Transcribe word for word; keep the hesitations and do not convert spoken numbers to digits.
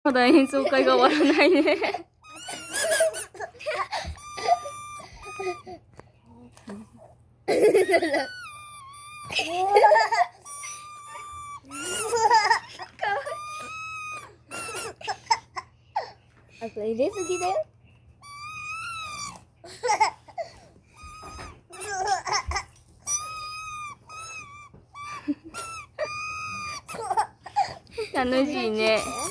まだ演奏会が終わらないね。 あと入れすぎだよ。 楽しいね。